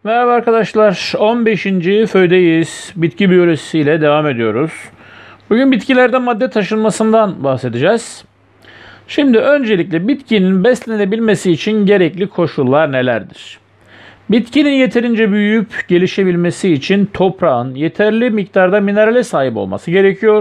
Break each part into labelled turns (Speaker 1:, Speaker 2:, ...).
Speaker 1: Merhaba arkadaşlar, 15. föydeyiz. Bitki biyolojisi ile devam ediyoruz. Bugün bitkilerden madde taşınmasından bahsedeceğiz. Şimdi öncelikle bitkinin beslenebilmesi için gerekli koşullar nelerdir? Bitkinin yeterince büyüyüp gelişebilmesi için toprağın yeterli miktarda minerale sahip olması gerekiyor.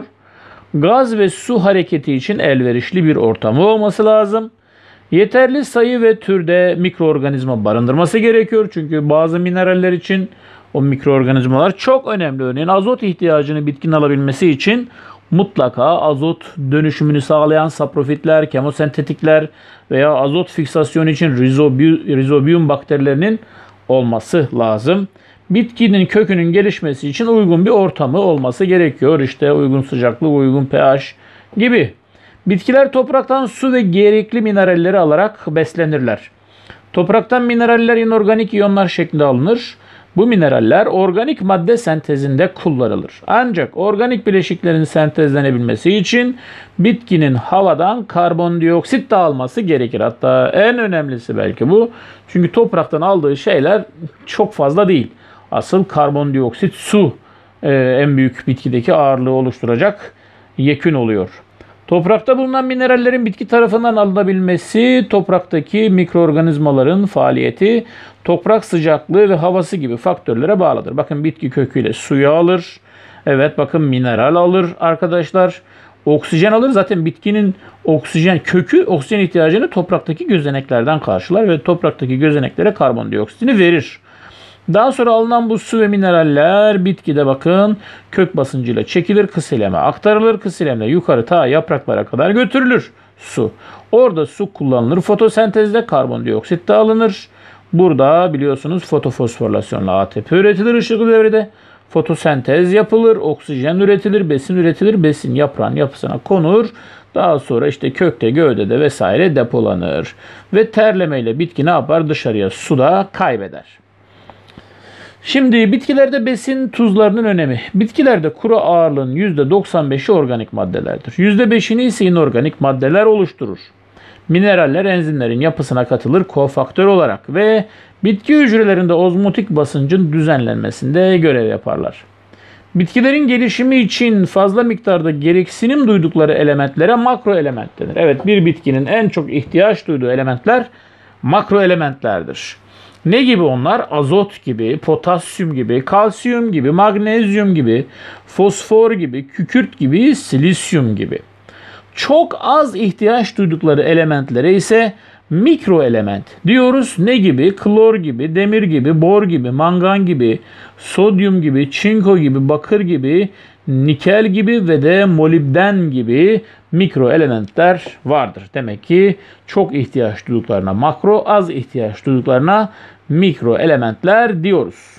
Speaker 1: Gaz ve su hareketi için elverişli bir ortamı olması lazım. Yeterli sayı ve türde mikroorganizma barındırması gerekiyor. Çünkü bazı mineraller için o mikroorganizmalar çok önemli. Örneğin azot ihtiyacını bitkinin alabilmesi için mutlaka azot dönüşümünü sağlayan saprofitler, kemosentetikler veya azot fiksasyonu için rizobiyum bakterilerinin olması lazım. Bitkinin kökünün gelişmesi için uygun bir ortamı olması gerekiyor. İşte uygun sıcaklık, uygun pH gibi. Bitkiler topraktan su ve gerekli mineralleri alarak beslenirler. Topraktan mineraller inorganik iyonlar şeklinde alınır. Bu mineraller organik madde sentezinde kullanılır. Ancak organik bileşiklerin sentezlenebilmesi için bitkinin havadan karbondioksit de alması gerekir. Hatta en önemlisi belki bu. Çünkü topraktan aldığı şeyler çok fazla değil. Asıl karbondioksit, su en büyük bitkideki ağırlığı oluşturacak yekün oluyor. Toprakta bulunan minerallerin bitki tarafından alınabilmesi, topraktaki mikroorganizmaların faaliyeti, toprak sıcaklığı ve havası gibi faktörlere bağlıdır. Bakın bitki köküyle suyu alır. Evet bakın mineral alır arkadaşlar. Oksijen alır. Zaten bitkinin kökü oksijen ihtiyacını topraktaki gözeneklerden karşılar ve topraktaki gözeneklere karbondioksitini verir. Daha sonra alınan bu su ve mineraller bitkide bakın kök basıncıyla çekilir, kısileme aktarılır. Kısilemle yukarı ta yapraklara kadar götürülür su. Orada su kullanılır. Fotosentezde karbondioksit de alınır. Burada biliyorsunuz fotofosforilasyonla ATP üretilir ışıklı devrede. Fotosentez yapılır, oksijen üretilir, besin üretilir. Besin yaprağın yapısına konur. Daha sonra işte kökte, gövdede vesaire depolanır. Ve terlemeyle bitki ne yapar? Dışarıya suda kaybeder. Şimdi bitkilerde besin tuzlarının önemi. Bitkilerde kuru ağırlığın %95'i organik maddelerdir. %5'ini ise inorganik maddeler oluşturur. Mineraller enzimlerin yapısına katılır kofaktör olarak ve bitki hücrelerinde ozmotik basıncın düzenlenmesinde görev yaparlar. Bitkilerin gelişimi için fazla miktarda gereksinim duydukları elementlere makro element denir. Evet, bir bitkinin en çok ihtiyaç duyduğu elementler makro elementlerdir. Ne gibi onlar? Azot gibi, potasyum gibi, kalsiyum gibi, magnezyum gibi, fosfor gibi, kükürt gibi, silisyum gibi. Çok az ihtiyaç duydukları elementlere ise mikro element diyoruz. Ne gibi? Klor gibi, demir gibi, bor gibi, mangan gibi, sodyum gibi, çinko gibi, bakır gibi, nikel gibi ve de molibden gibi mikro elementler vardır. Demek ki çok ihtiyaç duyduklarına makro, az ihtiyaç duyduklarına mikro elementler diyoruz.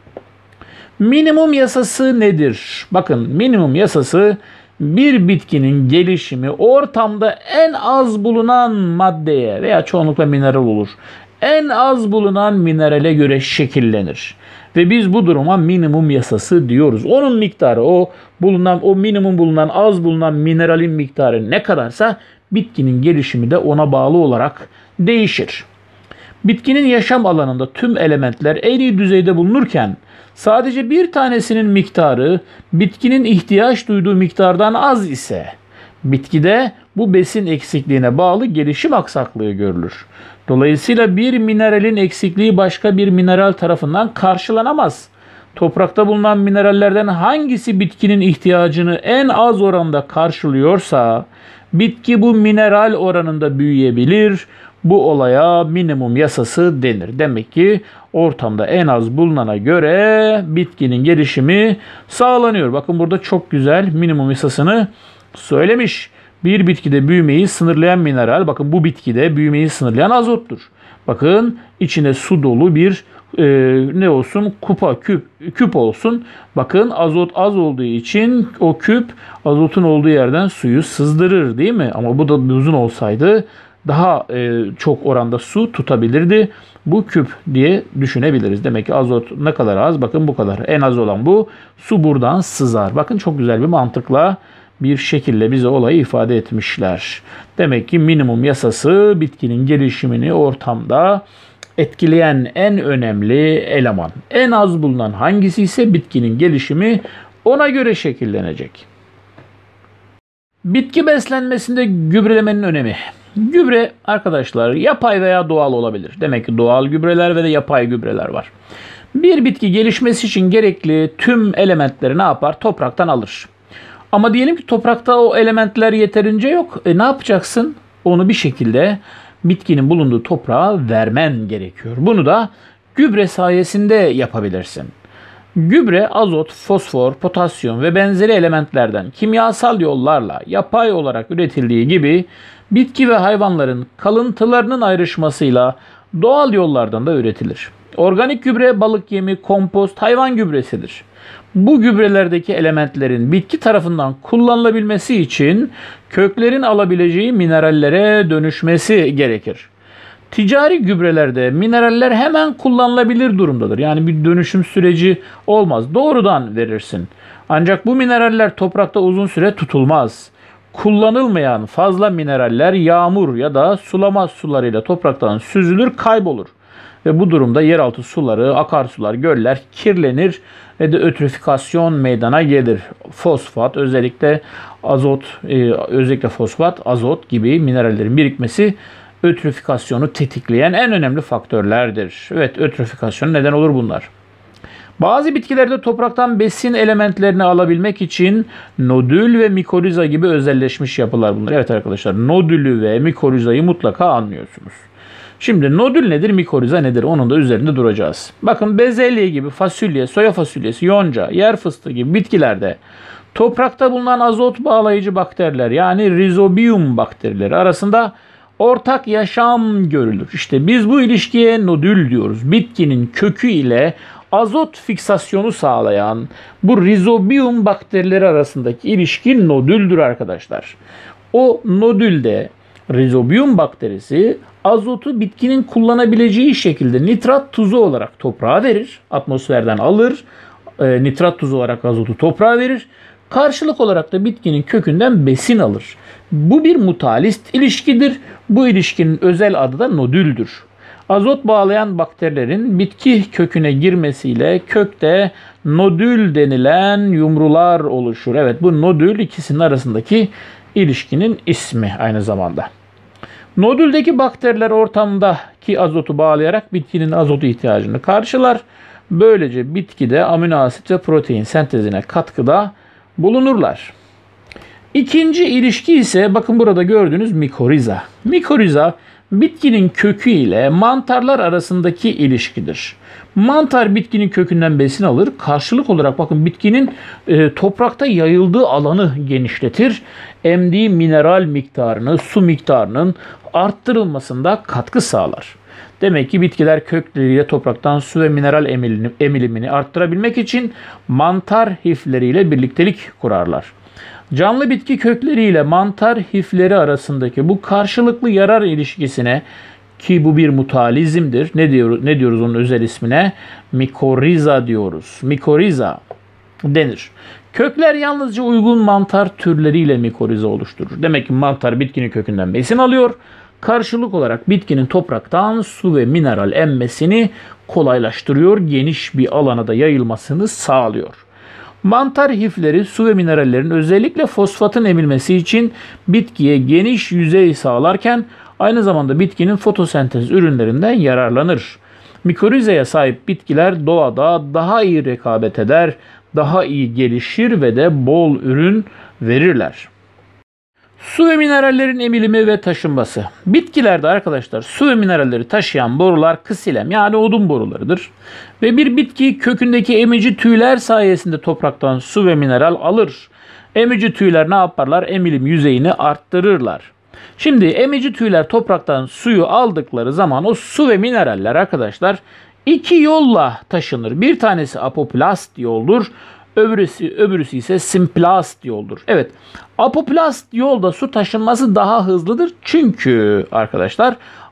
Speaker 1: Minimum yasası nedir? Bakın minimum yasası bir bitkinin gelişimi ortamda en az bulunan maddeye veya çoğunlukla mineral olur. En az bulunan minerale göre şekillenir. Ve biz bu duruma minimum yasası diyoruz. Onun miktarı o minimum bulunan az bulunan mineralin miktarı ne kadarsa bitkinin gelişimi de ona bağlı olarak değişir. Bitkinin yaşam alanında tüm elementler en iyi düzeyde bulunurken sadece bir tanesinin miktarı bitkinin ihtiyaç duyduğu miktardan az ise bitkide bu besin eksikliğine bağlı gelişim aksaklığı görülür. Dolayısıyla bir mineralin eksikliği başka bir mineral tarafından karşılanamaz. Toprakta bulunan minerallerden hangisi bitkinin ihtiyacını en az oranda karşılıyorsa bitki bu mineral oranında büyüyebilir. Bu olaya minimum yasası denir. Demek ki ortamda en az bulunana göre bitkinin gelişimi sağlanıyor. Bakın burada çok güzel minimum yasasını söylemiş. Bir bitkide büyümeyi sınırlayan mineral, bakın bu bitkide büyümeyi sınırlayan azottur. Bakın içine su dolu bir ne olsun? Küp olsun. Bakın azot az olduğu için o küp azotun olduğu yerden suyu sızdırır değil mi? Ama bu da uzun olsaydı daha çok oranda su tutabilirdi. Bu küp diye düşünebiliriz. Demek ki azot ne kadar az? Bakın bu kadar. En az olan bu. Su buradan sızar. Bakın çok güzel bir mantıkla bir şekilde bize olayı ifade etmişler. Demek ki minimum yasası bitkinin gelişimini ortamda etkileyen en önemli eleman. En az bulunan hangisi ise bitkinin gelişimi ona göre şekillenecek. Bitki beslenmesinde gübrelemenin önemi. Gübre arkadaşlar yapay veya doğal olabilir. Demek ki doğal gübreler ve de yapay gübreler var. Bir bitki gelişmesi için gerekli tüm elementleri ne yapar? Topraktan alır. Ama diyelim ki toprakta o elementler yeterince yok. Ne yapacaksın? Onu bir şekilde bitkinin bulunduğu toprağa vermen gerekiyor. Bunu da gübre sayesinde yapabilirsin. Gübre azot, fosfor, potasyum ve benzeri elementlerden kimyasal yollarla yapay olarak üretildiği gibi bitki ve hayvanların kalıntılarının ayrışmasıyla doğal yollardan da üretilir. Organik gübre balık yemi, kompost, hayvan gübresidir. Bu gübrelerdeki elementlerin bitki tarafından kullanılabilmesi için köklerin alabileceği minerallere dönüşmesi gerekir. Ticari gübrelerde mineraller hemen kullanılabilir durumdadır. Yani bir dönüşüm süreci olmaz. Doğrudan verirsin. Ancak bu mineraller toprakta uzun süre tutulmaz. Kullanılmayan fazla mineraller yağmur ya da sulama sularıyla topraktan süzülür, kaybolur. Ve bu durumda yeraltı suları, akarsular, göller kirlenir ve de ötrüfikasyon meydana gelir. Fosfat, özellikle fosfat, azot gibi minerallerin birikmesi ötrifikasyonu tetikleyen en önemli faktörlerdir. Evet, ötrifikasyon neden olur bunlar. Bazı bitkilerde topraktan besin elementlerini alabilmek için nodül ve mikoriza gibi özelleşmiş yapılar bunlar. Evet arkadaşlar, nodülü ve mikorizayı mutlaka anlıyorsunuz. Şimdi nodül nedir, mikoriza nedir? Onun da üzerinde duracağız. Bakın bezelye gibi fasulye, soya fasulyesi, yonca, yer fıstığı gibi bitkilerde toprakta bulunan azot bağlayıcı bakteriler yani rizobium bakterileri arasında ortak yaşam görülür. İşte biz bu ilişkiye nodül diyoruz. Bitkinin kökü ile azot fiksasyonu sağlayan bu rizobium bakterileri arasındaki ilişki nodüldür arkadaşlar. O nodülde rizobium bakterisi azotu bitkinin kullanabileceği şekilde nitrat tuzu olarak toprağa verir. Atmosferden alır. Nitrat tuzu olarak azotu toprağa verir. Karşılık olarak da bitkinin kökünden besin alır. Bu bir mutualist ilişkidir. Bu ilişkinin özel adı da nodüldür. Azot bağlayan bakterilerin bitki köküne girmesiyle kökte nodül denilen yumrular oluşur. Evet, bu nodül ikisinin arasındaki ilişkinin ismi aynı zamanda. Nodüldeki bakteriler ortamdaki azotu bağlayarak bitkinin azot ihtiyacını karşılar. Böylece bitkide amino asit ve protein sentezine katkıda bulunurlar. İkinci ilişki ise bakın burada gördüğünüz mikoriza. Mikoriza bitkinin kökü ile mantarlar arasındaki ilişkidir. Mantar bitkinin kökünden besin alır. Karşılık olarak bakın bitkinin toprakta yayıldığı alanı genişletir. Emdiği mineral miktarını, su miktarının arttırılmasında katkı sağlar. Demek ki bitkiler kökleriyle topraktan su ve mineral emilimini arttırabilmek için mantar hifleriyle birliktelik kurarlar. Canlı bitki kökleriyle mantar hifleri arasındaki bu karşılıklı yarar ilişkisine, ki bu bir mutualizmdir. Ne diyoruz onun özel ismine? Mikoriza diyoruz. Mikoriza denir. Kökler yalnızca uygun mantar türleriyle mikoriza oluşturur. Demek ki mantar bitkinin kökünden besin alıyor. Karşılık olarak bitkinin topraktan su ve mineral emmesini kolaylaştırıyor. Geniş bir alana da yayılmasını sağlıyor. Mantar hifleri su ve minerallerin özellikle fosfatın emilmesi için bitkiye geniş yüzey sağlarken aynı zamanda bitkinin fotosentez ürünlerinden yararlanır. Mikorizaya sahip bitkiler doğada daha iyi rekabet eder, daha iyi gelişir ve de bol ürün verirler. Su ve minerallerin emilimi ve taşınması. Bitkilerde arkadaşlar su ve mineralleri taşıyan borular ksilem yani odun borularıdır. Ve bir bitki kökündeki emici tüyler sayesinde topraktan su ve mineral alır. Emici tüyler ne yaparlar? Emilim yüzeyini arttırırlar. Şimdi emici tüyler topraktan suyu aldıkları zaman o su ve mineraller arkadaşlar iki yolla taşınır. Bir tanesi apoplast yoldur. Öbürüsü ise simplast yoldur. Evet, apoplast yolda su taşınması daha hızlıdır. Çünkü arkadaşlar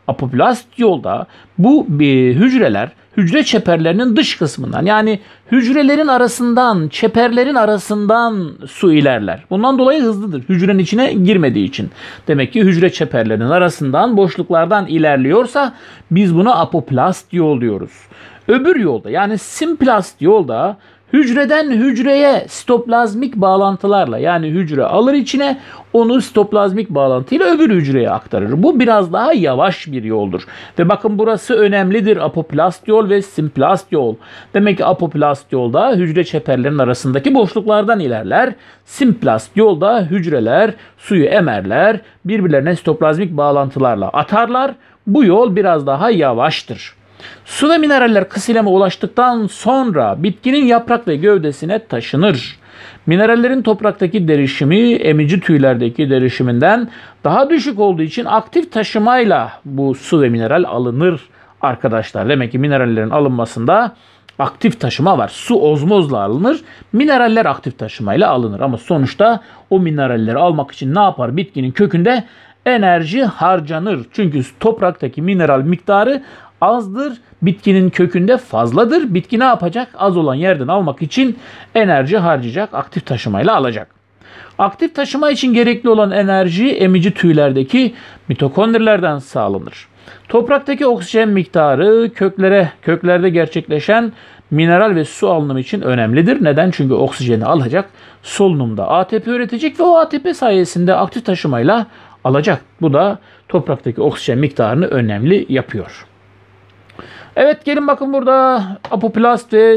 Speaker 1: Apoplast yolda bu hücreler hücre çeperlerinin dış kısmından, yani hücrelerin arasından, çeperlerin arasından su ilerler. Bundan dolayı hızlıdır. Hücrenin içine girmediği için. Demek ki hücre çeperlerinin arasından, boşluklardan ilerliyorsa biz buna apoplast yol diyoruz. Öbür yolda, yani simplast yolda hücreden hücreye sitoplazmik bağlantılarla, yani hücre alır içine, onu sitoplazmik bağlantıyla öbür hücreye aktarır. Bu biraz daha yavaş bir yoldur. Ve bakın burası önemlidir. Apoplast yol ve simplast yol. Demek ki apoplast yolda hücre çeperlerinin arasındaki boşluklardan ilerler. Simplast yolda hücreler suyu emerler, birbirlerine sitoplazmik bağlantılarla atarlar. Bu yol biraz daha yavaştır. Su ve mineraller kısileme ulaştıktan sonra bitkinin yaprak ve gövdesine taşınır. Minerallerin topraktaki derişimi emici tüylerdeki derişiminden daha düşük olduğu için aktif taşımayla bu su ve mineral alınır arkadaşlar. Demek ki minerallerin alınmasında aktif taşıma var. Su ozmozla alınır, mineraller aktif taşımayla alınır. Ama sonuçta o mineralleri almak için ne yapar? Bitkinin kökünde enerji harcanır. Çünkü topraktaki mineral miktarı azdır, bitkinin kökünde fazladır. Bitki ne yapacak? Az olan yerden almak için enerji harcayacak, aktif taşımayla alacak. Aktif taşıma için gerekli olan enerji emici tüylerdeki mitokondrilerden sağlanır. Topraktaki oksijen miktarı köklerde gerçekleşen mineral ve su alınımı için önemlidir. Neden? Çünkü oksijeni alacak, solunumda ATP üretecek ve o ATP sayesinde aktif taşımayla alacak. Bu da topraktaki oksijen miktarını önemli yapıyor. Evet, gelin bakın burada apoplast ve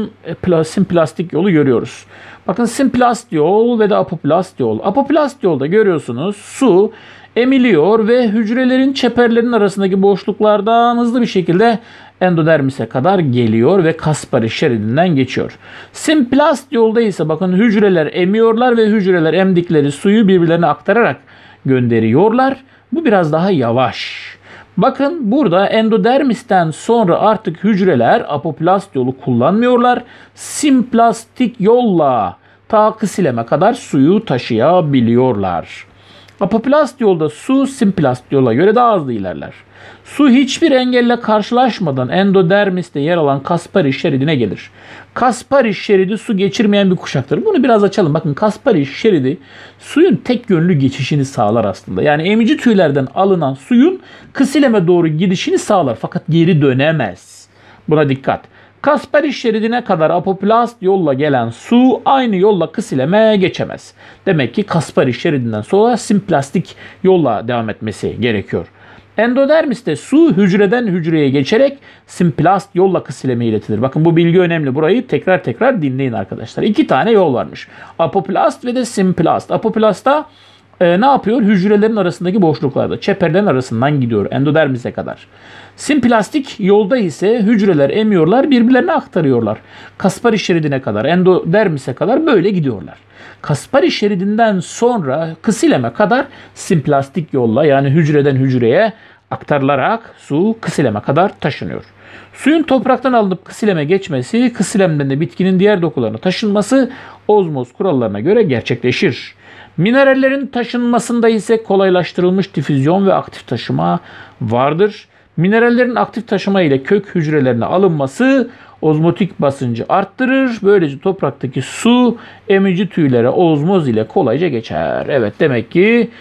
Speaker 1: simplastik yolu görüyoruz. Bakın simplast yol ve de apoplast yol. Apoplast yolda görüyorsunuz su emiliyor ve hücrelerin çeperlerinin arasındaki boşluklardan hızlı bir şekilde endodermise kadar geliyor ve Kaspari şeridinden geçiyor. Simplast yolda ise bakın hücreler emiyorlar ve hücreler emdikleri suyu birbirlerine aktararak gönderiyorlar. Bu biraz daha yavaş. Bakın burada endodermisten sonra artık hücreler apoplast yolu kullanmıyorlar. Simplastik yolla ta kısileme kadar suyu taşıyabiliyorlar. Apoplast yolda su simplast yola göre daha hızlı ilerler. Su hiçbir engelle karşılaşmadan endodermiste yer alan Kaspari şeridine gelir. Kaspari şeridi su geçirmeyen bir kuşaktır. Bunu biraz açalım. Bakın Kaspari şeridi suyun tek yönlü geçişini sağlar aslında. Yani emici tüylerden alınan suyun kısileme doğru gidişini sağlar. Fakat geri dönemez. Buna dikkat. Kaspari şeridine kadar apoplast yolla gelen su aynı yolla kısileme geçemez. Demek ki Kaspari şeridinden sonra simplastik yolla devam etmesi gerekiyor. Endodermiste su hücreden hücreye geçerek simplast yolla kısileme iletilir. Bakın bu bilgi önemli. Burayı tekrar dinleyin arkadaşlar. İki tane yol varmış. Apoplast ve de simplast. Apoplasta ne yapıyor? Hücrelerin arasındaki boşluklarda, çeperlerin arasından gidiyor endodermise kadar. Simplastik yolda ise hücreler emiyorlar, birbirlerine aktarıyorlar. Kaspari şeridine kadar, endodermise kadar böyle gidiyorlar. Kaspari şeridinden sonra kısileme kadar simplastik yolla, yani hücreden hücreye aktarılarak su kısileme kadar taşınıyor. Suyun topraktan alınıp kısileme geçmesi, kısilemden de bitkinin diğer dokularına taşınması ozmoz kurallarına göre gerçekleşir. Minerallerin taşınmasında ise kolaylaştırılmış difüzyon ve aktif taşıma vardır. Minerallerin aktif taşıma ile kök hücrelerine alınması ozmotik basıncı arttırır. Böylece topraktaki su emici tüylere ozmoz ile kolayca geçer. Evet, demek ki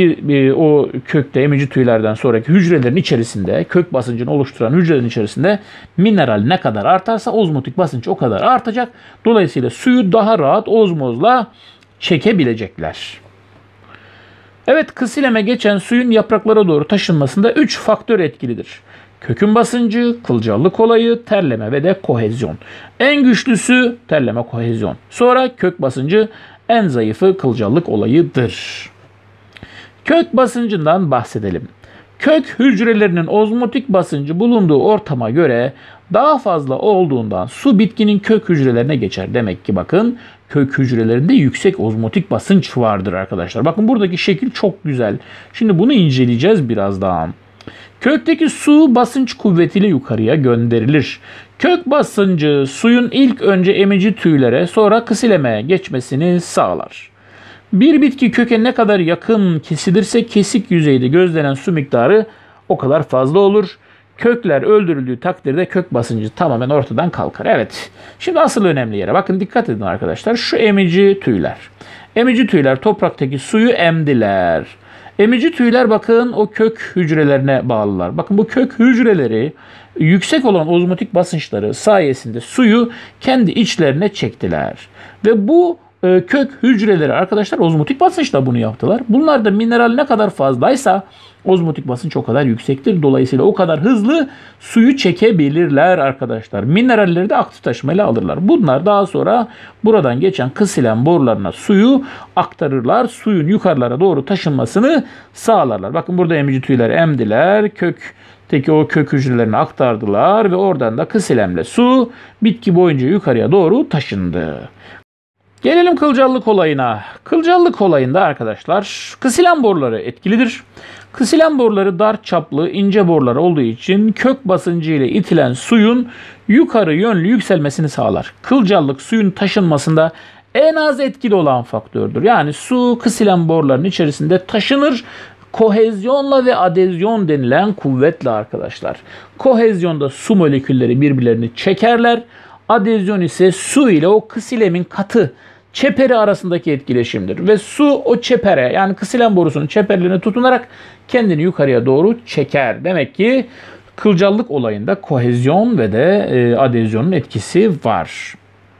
Speaker 1: o kökte emici tüylerden sonraki hücrelerin içerisinde, kök basıncını oluşturan hücrelerin içerisinde mineral ne kadar artarsa ozmotik basınç o kadar artacak. Dolayısıyla suyu daha rahat ozmozla çekebilecekler. Evet, kısileme geçen suyun yapraklara doğru taşınmasında 3 faktör etkilidir. Kökün basıncı, kılcallık olayı, terleme ve de kohezyon. En güçlüsü terleme, kohezyon. Sonra kök basıncı, en zayıfı kılcallık olayıdır. Kök basıncından bahsedelim. Kök hücrelerinin ozmotik basıncı bulunduğu ortama göre daha fazla olduğundan su bitkinin kök hücrelerine geçer. Demek ki bakın kök hücrelerinde yüksek ozmotik basınç vardır arkadaşlar. Bakın buradaki şekil çok güzel. Şimdi bunu inceleyeceğiz biraz daha. Kökteki su basınç kuvvetiyle yukarıya gönderilir. Kök basıncı suyun ilk önce emici tüylere sonra kısilemeye geçmesini sağlar. Bir bitki köke ne kadar yakın kesilirse kesik yüzeyde gözlenen su miktarı o kadar fazla olur. Kökler öldürüldüğü takdirde kök basıncı tamamen ortadan kalkar. Evet. Şimdi asıl önemli yere. Bakın dikkat edin arkadaşlar. Şu emici tüyler. Emici tüyler topraktaki suyu emdiler. Emici tüyler bakın o kök hücrelerine bağlılar. Bakın bu kök hücreleri yüksek olan ozmotik basınçları sayesinde suyu kendi içlerine çektiler. Ve bu kök hücreleri arkadaşlar ozmotik basınçla bunu yaptılar. Bunlarda mineral ne kadar fazlaysa ozmotik basınç o kadar yüksektir. Dolayısıyla o kadar hızlı suyu çekebilirler arkadaşlar. Mineralleri de aktif taşımayla alırlar. Bunlar daha sonra buradan geçen kısilen borularına suyu aktarırlar. Suyun yukarılara doğru taşınmasını sağlarlar. Bakın burada emici tüyler emdiler. Kökteki o kök hücrelerini aktardılar ve oradan da kısilemle su bitki boyunca yukarıya doğru taşındı. Gelelim kılcallık olayına. Kılcallık olayında arkadaşlar kısilen boruları etkilidir. Kısilen boruları dar çaplı ince borular olduğu için kök basıncı ile itilen suyun yukarı yönlü yükselmesini sağlar. Kılcallık suyun taşınmasında en az etkili olan faktördür. Yani su kısilen boruların içerisinde taşınır. Kohezyonla ve adezyon denilen kuvvetle arkadaşlar. Kohezyonda su molekülleri birbirlerini çekerler. Adezyon ise su ile o kısilemin katı çeperi arasındaki etkileşimdir. Ve su o çepere yani kısilen borusunun çeperlerine tutunarak kendini yukarıya doğru çeker. Demek ki kılcallık olayında kohezyon ve de adezyonun etkisi var.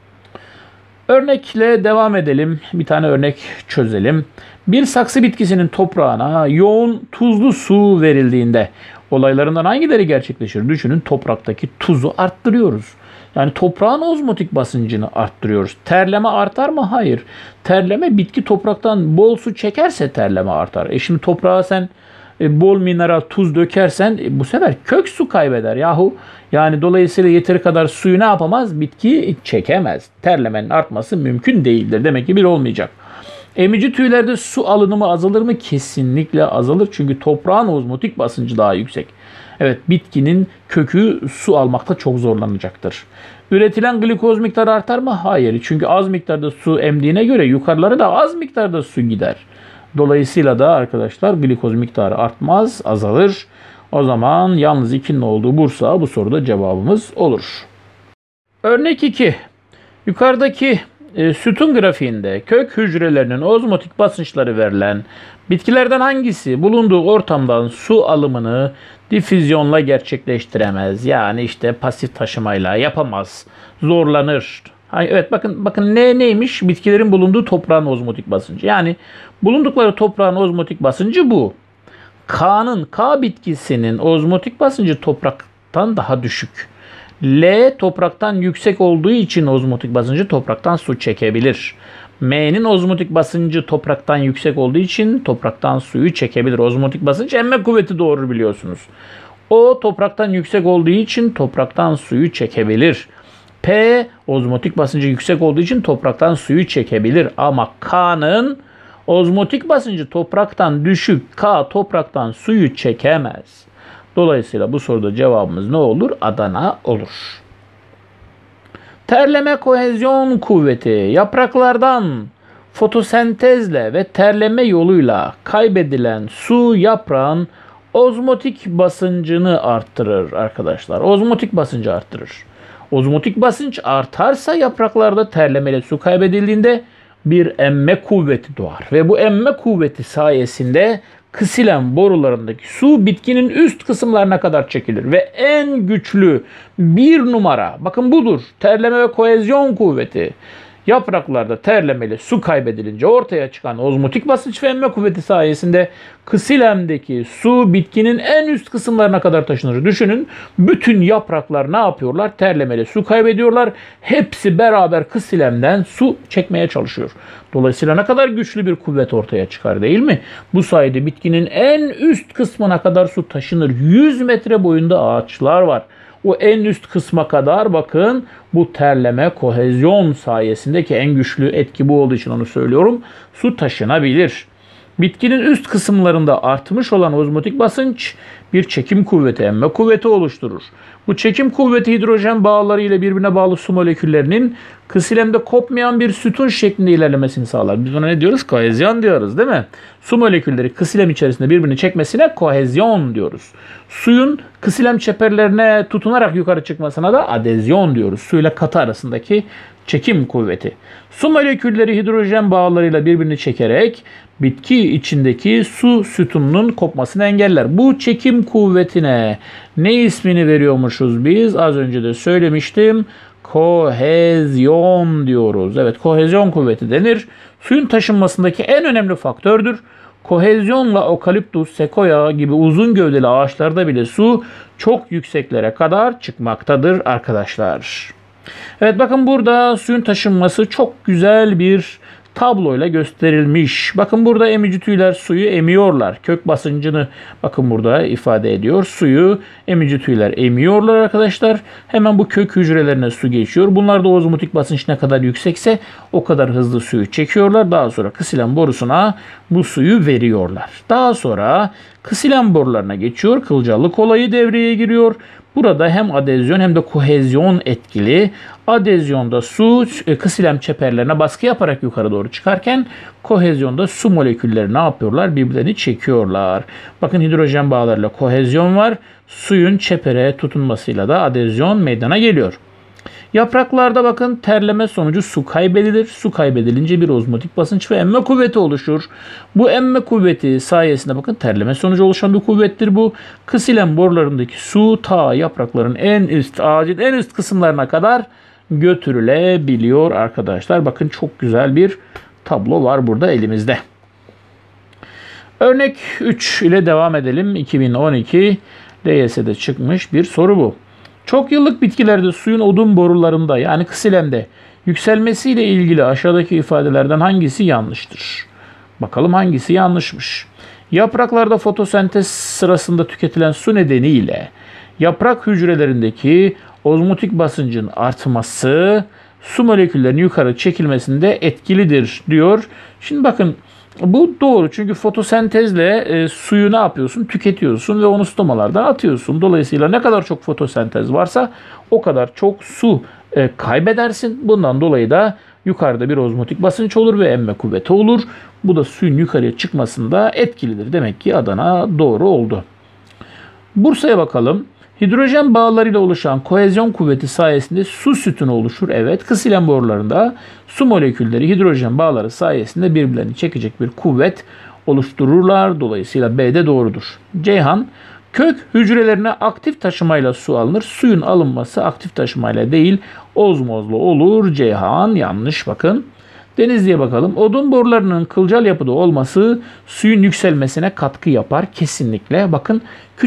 Speaker 1: Örnekle devam edelim. Bir tane örnek çözelim. Bir saksı bitkisinin toprağına yoğun tuzlu su verildiğinde olaylarından hangileri gerçekleşir? Düşünün, topraktaki tuzu arttırıyoruz. Yani toprağın ozmotik basıncını arttırıyoruz. Terleme artar mı? Hayır. Terleme bitki topraktan bol su çekerse terleme artar. Şimdi toprağa sen bol mineral tuz dökersen bu sefer kök su kaybeder yahu. Yani dolayısıyla yeteri kadar suyu ne yapamaz? Bitki çekemez. Terlemenin artması mümkün değildir. Demek ki bir olmayacak. Emici tüylerde su alınımı azalır mı? Kesinlikle azalır. Çünkü toprağın ozmotik basıncı daha yüksek. Evet, bitkinin kökü su almakta çok zorlanacaktır. Üretilen glikoz miktarı artar mı? Hayır. Çünkü az miktarda su emdiğine göre yukarılara da az miktarda su gider. Dolayısıyla da arkadaşlar glikoz miktarı artmaz, azalır. O zaman yalnız 2'nin olduğu Bursa bu soruda cevabımız olur. Örnek 2. Yukarıdaki sütun grafiğinde kök hücrelerinin ozmotik basınçları verilen bitkilerden hangisi bulunduğu ortamdan su alımını difüzyonla gerçekleştiremez? Yani işte pasif taşımayla yapamaz, zorlanır. Evet, bakın neymiş? Bitkilerin bulunduğu toprağın ozmotik basıncı. Yani bulundukları toprağın ozmotik basıncı bu. K bitkisinin ozmotik basıncı topraktan daha düşük. L topraktan yüksek olduğu için ozmotik basıncı topraktan su çekebilir. M'nin ozmotik basıncı topraktan yüksek olduğu için topraktan suyu çekebilir. Ozmotik basınç emme kuvveti doğurur biliyorsunuz. O topraktan yüksek olduğu için topraktan suyu çekebilir. P ozmotik basıncı yüksek olduğu için topraktan suyu çekebilir. Ama K'nın ozmotik basıncı topraktan düşük. K topraktan suyu çekemez. Dolayısıyla bu soruda cevabımız ne olur? Adana olur. Terleme kohezyon kuvveti yapraklardan fotosentezle ve terleme yoluyla kaybedilen su yaprağın ozmotik basıncını arttırır arkadaşlar. Ozmotik basıncı arttırır. Ozmotik basınç artarsa yapraklarda terlemeyle su kaybedildiğinde bir emme kuvveti doğar. Ve bu emme kuvveti sayesinde kısilen borularındaki su bitkinin üst kısımlarına kadar çekilir. Ve en güçlü bir numara, bakın budur, terleme ve kohezyon kuvveti. Yapraklarda terlemeyle su kaybedilince ortaya çıkan ozmotik basınç ve emme kuvveti sayesinde kısilemdeki su bitkinin en üst kısımlarına kadar taşınır. Düşünün, bütün yapraklar ne yapıyorlar? Terlemeyle su kaybediyorlar. Hepsi beraber kısilemden su çekmeye çalışıyor. Dolayısıyla ne kadar güçlü bir kuvvet ortaya çıkar değil mi? Bu sayede bitkinin en üst kısmına kadar su taşınır. 100 metre boyunda ağaçlar var. O en üst kısma kadar bakın bu terleme, kohezyon sayesindeki en güçlü etki bu olduğu için onu söylüyorum. Su taşınabilir. Bitkinin üst kısımlarında artmış olan ozmotik basınç bir çekim kuvveti, emme kuvveti oluşturur. Bu çekim kuvveti hidrojen bağları ile birbirine bağlı su moleküllerinin kısilemde kopmayan bir sütun şeklinde ilerlemesini sağlar. Biz buna ne diyoruz? Kohezyon diyoruz, değil mi? Su molekülleri kısilem içerisinde birbirini çekmesine kohezyon diyoruz. Suyun kısilem çeperlerine tutunarak yukarı çıkmasına da adezyon diyoruz. Su ile katı arasındaki çekim kuvveti. Su molekülleri hidrojen bağlarıyla birbirini çekerek bitki içindeki su sütununun kopmasını engeller. Bu çekim kuvvetine ne ismini veriyormuşuz biz? Az önce de söylemiştim. Kohezyon diyoruz. Evet, kohezyon kuvveti denir. Suyun taşınmasındaki en önemli faktördür. Kohezyonla okaliptus, sekoya gibi uzun gövdeli ağaçlarda bile su çok yükseklere kadar çıkmaktadır arkadaşlar. Evet, bakın burada suyun taşınması çok güzel bir tabloyla gösterilmiş. Bakın burada emici tüyler suyu emiyorlar. Kök basıncını bakın burada ifade ediyor. Suyu emici tüyler emiyorlar arkadaşlar. Hemen bu kök hücrelerine su geçiyor. Bunlar da ozmotik basınç ne kadar yüksekse o kadar hızlı suyu çekiyorlar. Daha sonra kısilem borusuna bu suyu veriyorlar. Daha sonra kısilem borularına geçiyor. Kılcallık olayı devreye giriyor. Burada hem adezyon hem de kohezyon etkili. Adezyonda su kısilem çeperlerine baskı yaparak yukarı doğru çıkarken kohezyonda su molekülleri ne yapıyorlar? Birbirlerini çekiyorlar. Bakın hidrojen bağlarıyla kohezyon var. Suyun çepere tutunmasıyla da adezyon meydana geliyor. Yapraklarda bakın terleme sonucu su kaybedilir. Su kaybedilince bir ozmotik basınç ve emme kuvveti oluşur. Bu emme kuvveti sayesinde bakın terleme sonucu oluşan bir kuvvettir bu. Kısilem borularındaki su ta yaprakların en üst, ağacın en üst kısımlarına kadar götürülebiliyor arkadaşlar. Bakın çok güzel bir tablo var burada elimizde. Örnek 3 ile devam edelim. 2012 DYS'de çıkmış bir soru bu. Çok yıllık bitkilerde suyun odun borularında yani kısilemde yükselmesiyle ilgili aşağıdaki ifadelerden hangisi yanlıştır? Bakalım hangisi yanlışmış. Yapraklarda fotosentez sırasında tüketilen su nedeniyle yaprak hücrelerindeki ozmotik basıncın artması su moleküllerinin yukarı çekilmesinde etkilidir diyor. Şimdi bakın bu doğru çünkü fotosentezle suyu ne yapıyorsun? Tüketiyorsun ve onu stomalardan atıyorsun. Dolayısıyla ne kadar çok fotosentez varsa o kadar çok su kaybedersin. Bundan dolayı da yukarıda bir ozmotik basınç olur ve emme kuvveti olur. Bu da suyun yukarıya çıkmasında etkilidir. Demek ki Adana doğru oldu. Bursa'ya bakalım. Hidrojen bağlarıyla oluşan kohezyon kuvveti sayesinde su sütunu oluşur. Evet, kısilem borularında su molekülleri hidrojen bağları sayesinde birbirlerini çekecek bir kuvvet oluştururlar. Dolayısıyla B de doğrudur. Ceyhan, kök hücrelerine aktif taşımayla su alınır. Suyun alınması aktif taşımayla değil, ozmozla olur. Ceyhan yanlış bakın. Denizli'ye bakalım. Odun borularının kılcal yapıda olması suyun yükselmesine katkı yapar. Kesinlikle. Bakın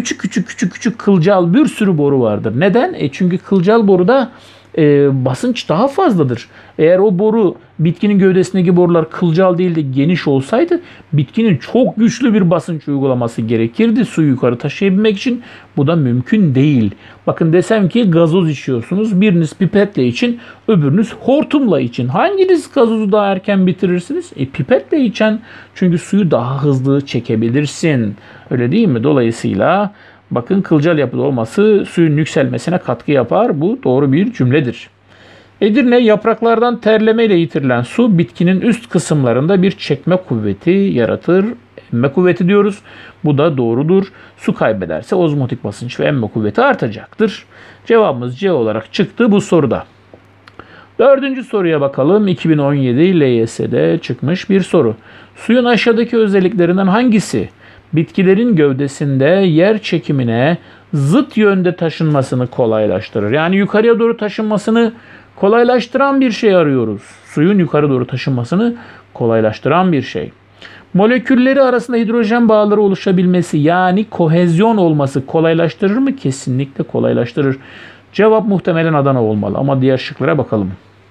Speaker 1: küçük kılcal bir sürü boru vardır. Neden? Çünkü kılcal boruda basınç daha fazladır. Eğer o boru bitkinin gövdesindeki borular kılcal değil de geniş olsaydı bitkinin çok güçlü bir basınç uygulaması gerekirdi suyu yukarı taşıyabilmek için. Bu da mümkün değil. Bakın desem ki gazoz içiyorsunuz. Biriniz pipetle için, öbürünüz hortumla için. Hanginiz gazozu daha erken bitirirsiniz? Pipetle içen. Çünkü suyu daha hızlı çekebilirsin. Öyle değil mi? Dolayısıyla bakın kılcal yapıda olması suyun yükselmesine katkı yapar. Bu doğru bir cümledir. Edirne, yapraklardan terleme ile yitirilen su bitkinin üst kısımlarında bir çekme kuvveti yaratır. Emme kuvveti diyoruz. Bu da doğrudur. Su kaybederse ozmotik basınç ve emme kuvveti artacaktır. Cevabımız C olarak çıktı bu soruda. Dördüncü soruya bakalım. 2017 LYS'de çıkmış bir soru. Suyun aşağıdaki özelliklerinden hangisi bitkilerin gövdesinde yer çekimine zıt yönde taşınmasını kolaylaştırır? Yani yukarıya doğru taşınmasını kolaylaştıran bir şey arıyoruz. Suyun yukarı doğru taşınmasını kolaylaştıran bir şey. Molekülleri arasında hidrojen bağları oluşabilmesi yani kohezyon olması kolaylaştırır mı? Kesinlikle kolaylaştırır. Cevap muhtemelen Adana olmalı ama diğer şıklara bakalım.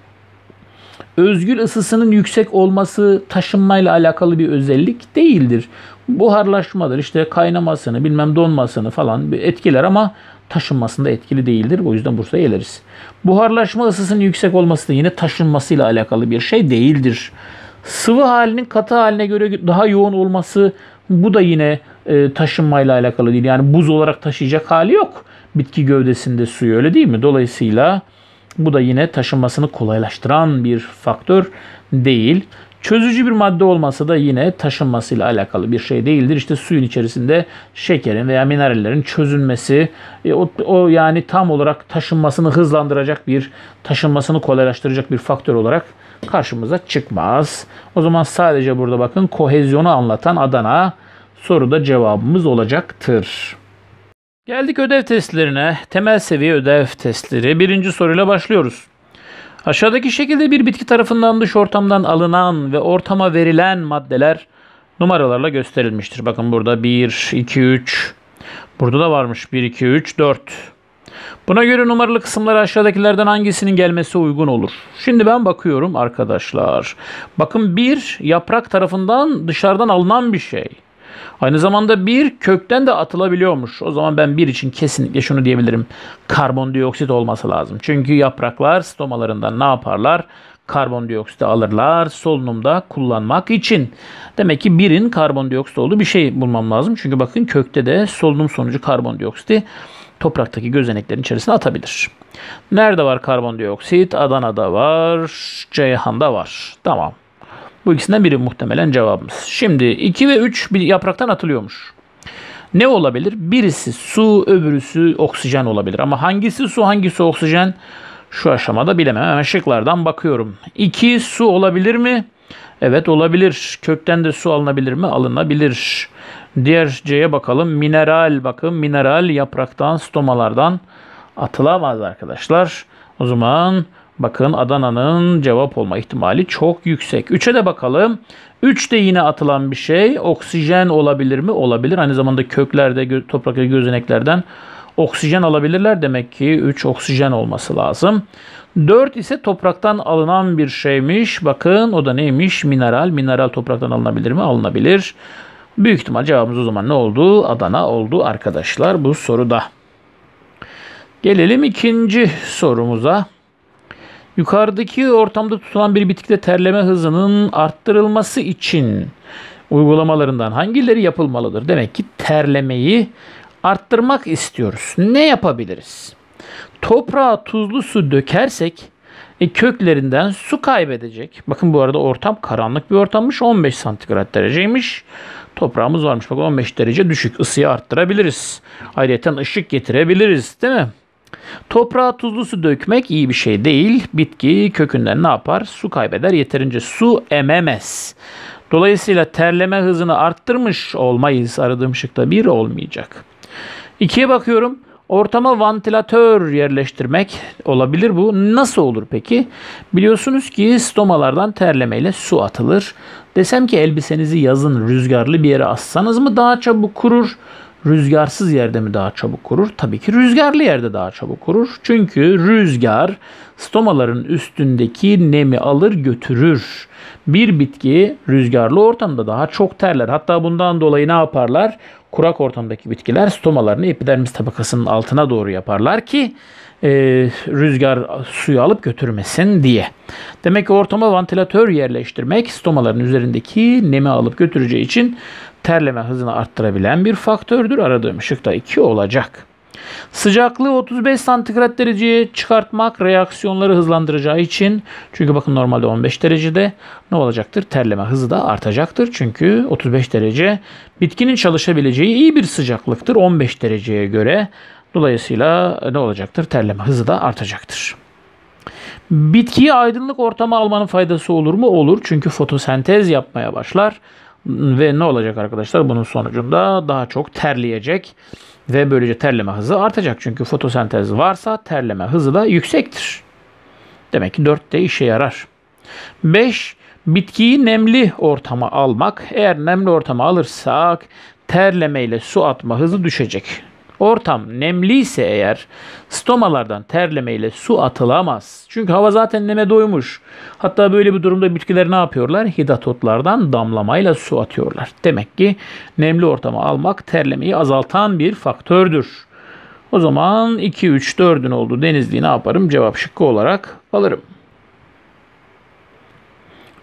Speaker 1: Özgül ısısının yüksek olması taşınmayla alakalı bir özellik değildir. Buharlaşmadır, işte kaynamasını, bilmem donmasını falan etkiler ama taşınmasında etkili değildir. O yüzden Bursa'yı eleriz. Buharlaşma ısısının yüksek olması da yine taşınmasıyla alakalı bir şey değildir. Sıvı halinin katı haline göre daha yoğun olması, bu da yine taşınmayla alakalı değil. Yani buz olarak taşıyacak hali yok bitki gövdesinde suyu, öyle değil mi? Dolayısıyla bu da yine taşınmasını kolaylaştıran bir faktör değil. Çözücü bir madde olmasa da yine taşınmasıyla alakalı bir şey değildir. İşte suyun içerisinde şekerin veya minerallerin çözünmesi, o yani tam olarak taşınmasını hızlandıracak bir, taşınmasını kolaylaştıracak bir faktör olarak karşımıza çıkmaz. O zaman sadece burada bakın kohezyonu anlatan Adana soruda cevabımız olacaktır. Geldik ödev testlerine. Temel seviye ödev testleri. Birinci soruyla başlıyoruz. Aşağıdaki şekilde bir bitki tarafından dış ortamdan alınan ve ortama verilen maddeler numaralarla gösterilmiştir. Bakın burada 1, 2, 3. Burada da varmış 1, 2, 3, 4. Buna göre numaralı kısımlara aşağıdakilerden hangisinin gelmesi uygun olur? Şimdi ben bakıyorum arkadaşlar. Bakın 1 yaprak tarafından dışarıdan alınan bir şey. Aynı zamanda 1 kökten de atılabiliyormuş. O zaman ben 1 için kesinlikle şunu diyebilirim. Karbondioksit olması lazım. Çünkü yapraklar stomalarından ne yaparlar? Karbondioksiti alırlar solunumda kullanmak için. Demek ki 1'in karbondioksit olduğu bir şey bulmam lazım. Çünkü bakın kökte de solunum sonucu karbondioksiti topraktaki gözeneklerin içerisine atabilir. Nerede var karbondioksit? Adana'da var, Ceyhan'da var. Tamam. Bu ikisinden biri muhtemelen cevabımız. Şimdi 2 ve 3 bir yapraktan atılıyormuş. Ne olabilir? Birisi su, öbürüsü oksijen olabilir. Ama hangisi su, hangisi oksijen? Şu aşamada bilemem. Hemen şıklardan bakıyorum. 2 su olabilir mi? Evet olabilir. Kökten de su alınabilir mi? Alınabilir. Diğer C'ye bakalım. Mineral, bakın mineral yapraktan, stomalardan atılamaz arkadaşlar. O zaman bakın Adana'nın cevap olma ihtimali çok yüksek. 3'e de bakalım. 3 de yine atılan bir şey. Oksijen olabilir mi? Olabilir. Aynı zamanda köklerde, topraktaki gözeneklerden oksijen alabilirler. Demek ki 3 oksijen olması lazım. 4 ise topraktan alınan bir şeymiş. Bakın o da neymiş? Mineral. Mineral topraktan alınabilir mi? Alınabilir. Büyük ihtimal cevabımız o zaman ne oldu? Adana oldu arkadaşlar bu soruda. Gelelim ikinci sorumuza. Yukarıdaki ortamda tutulan bir bitkide terleme hızının arttırılması için uygulamalarından hangileri yapılmalıdır? Demek ki terlemeyi arttırmak istiyoruz. Ne yapabiliriz? Toprağa tuzlu su dökersek köklerinden su kaybedecek. Bakın bu arada ortam karanlık bir ortammış. 15 santigrat dereceymiş. Toprağımız varmış. Bakın 15 derece düşük. Isıyı arttırabiliriz. Ayrıca ışık getirebiliriz. Değil mi? Toprağa tuzlu su dökmek iyi bir şey değil. Bitki kökünden ne yapar? Su kaybeder. Yeterince su ememez. Dolayısıyla terleme hızını arttırmış olmayız. Aradığım şıkta 1 olmayacak. 2'ye bakıyorum. Ortama vantilatör yerleştirmek olabilir bu. Nasıl olur peki? Biliyorsunuz ki stomalardan terlemeyle su atılır. Desem ki elbisenizi yazın rüzgarlı bir yere assanız mı daha çabuk kurur? Rüzgarsız yerde mi daha çabuk kurur? Tabii ki rüzgarlı yerde daha çabuk kurur. Çünkü rüzgar stomaların üstündeki nemi alır götürür. Bir bitki rüzgarlı ortamda daha çok terler. Hatta bundan dolayı ne yaparlar? Kurak ortamdaki bitkiler stomalarını epidermis tabakasının altına doğru yaparlar ki rüzgar suyu alıp götürmesin diye. Demek ki ortama vantilatör yerleştirmek stomaların üzerindeki nemi alıp götüreceği için terleme hızını arttırabilen bir faktördür. Aradığım şıkta 2 olacak. Sıcaklığı 35 santigrat dereceye çıkartmak reaksiyonları hızlandıracağı için, çünkü bakın normalde 15 derecede ne olacaktır? Terleme hızı da artacaktır. Çünkü 35 derece bitkinin çalışabileceği iyi bir sıcaklıktır 15 dereceye göre. Dolayısıyla ne olacaktır? Terleme hızı da artacaktır. Bitkiyi aydınlık ortama almanın faydası olur mu? Olur. Çünkü fotosentez yapmaya başlar. Ve ne olacak arkadaşlar? Bunun sonucunda daha çok terleyecek. Ve böylece terleme hızı artacak. Çünkü fotosentez varsa terleme hızı da yüksektir. Demek ki 4 de işe yarar. 5. Bitkiyi nemli ortama almak. Eğer nemli ortama alırsak terlemeyle su atma hızı düşecek. Ortam nemliyse eğer stomalardan terlemeyle su atılamaz. Çünkü hava zaten neme doymuş. Hatta böyle bir durumda bitkiler ne yapıyorlar? Hidatotlardan damlamayla su atıyorlar. Demek ki nemli ortama almak terlemeyi azaltan bir faktördür. O zaman 2, 3, 4'ün olduğu denizliği ne yaparım? Cevap şıkkı olarak alırım.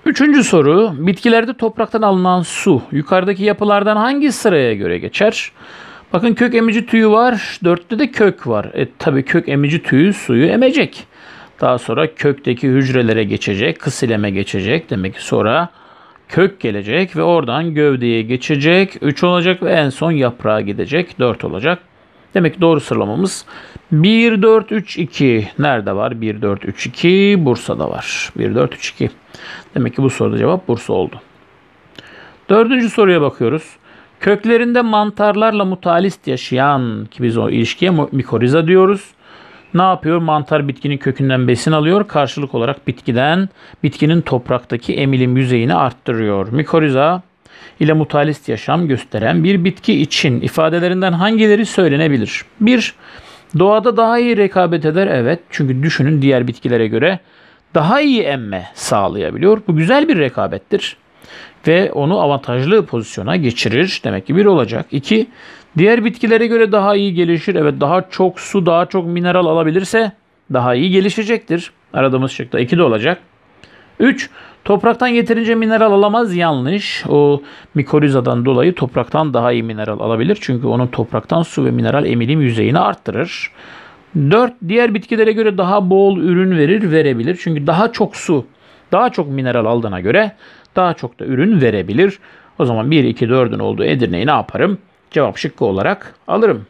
Speaker 1: Üçüncü soru. Bitkilerde topraktan alınan su yukarıdaki yapılardan hangi sıraya göre geçer? Bakın kök emici tüyü var. Dörtte de kök var. Tabii kök emici tüyü suyu emecek. Daha sonra kökteki hücrelere geçecek. Kısileme geçecek. Demek ki sonra kök gelecek ve oradan gövdeye geçecek. 3 olacak ve en son yaprağa gidecek. 4 olacak. Demek ki doğru sıralamamız 1, 4, 3, 2. Nerede var? 1, 4, 3, 2. Bursa'da var. 1, 4, 3, 2. Demek ki bu soruda cevap Bursa oldu. Dördüncü soruya bakıyoruz. Köklerinde mantarlarla mutalist yaşayan, ki biz o ilişkiye mikoriza diyoruz. Ne yapıyor? Mantar bitkinin kökünden besin alıyor. Karşılık olarak bitkinin topraktaki emilim yüzeyini arttırıyor. Mikoriza ile mutalist yaşam gösteren bir bitki için ifadelerinden hangileri söylenebilir? 1. Doğada daha iyi rekabet eder. Evet. Çünkü düşünün, diğer bitkilere göre daha iyi emme sağlayabiliyor. Bu güzel bir rekabettir. Ve onu avantajlı pozisyona geçirir. Demek ki 1 olacak. 2. Diğer bitkilere göre daha iyi gelişir. Evet, daha çok su, daha çok mineral alabilirse daha iyi gelişecektir. Aradığımız şıkta 2 de olacak. 3. Topraktan yeterince mineral alamaz. Yanlış. O mikorizadan dolayı topraktan daha iyi mineral alabilir. Çünkü onun topraktan su ve mineral emilim yüzeyini arttırır. 4. Diğer bitkilere göre daha bol ürün verebilir. Çünkü daha çok su, daha çok mineral aldığına göre daha çok da ürün verebilir. O zaman 1, 2, 4'ün olduğu Edirne'yi ne yaparım? Cevap şıkkı olarak alırım.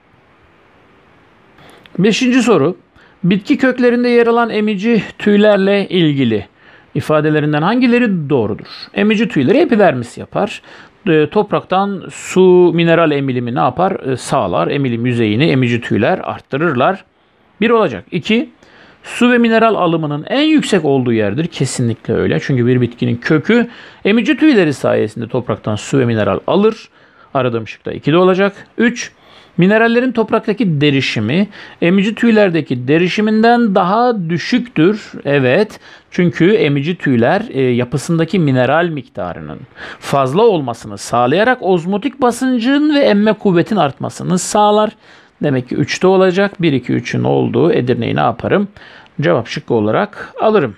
Speaker 1: 5. soru. Bitki köklerinde yer alan emici tüylerle ilgili ifadelerinden hangileri doğrudur? Emici tüyleri epidermis yapar. Topraktan su, mineral emilimi ne yapar? Sağlar. Emilim yüzeyini emici tüyler arttırırlar. 1 olacak. 2. Su ve mineral alımının en yüksek olduğu yerdir. Kesinlikle öyle. Çünkü bir bitkinin kökü emici tüyleri sayesinde topraktan su ve mineral alır. Aradığım şıkta 2 de olacak. 3. Minerallerin topraktaki derişimi emici tüylerdeki derişiminden daha düşüktür. Evet. Çünkü emici tüyler yapısındaki mineral miktarının fazla olmasını sağlayarak ozmotik basıncın ve emme kuvvetin artmasını sağlar. Demek ki 3'te olacak. 1, 2, 3'ün olduğu Edirne'yi ne yaparım? Cevap şıkkı olarak alırım.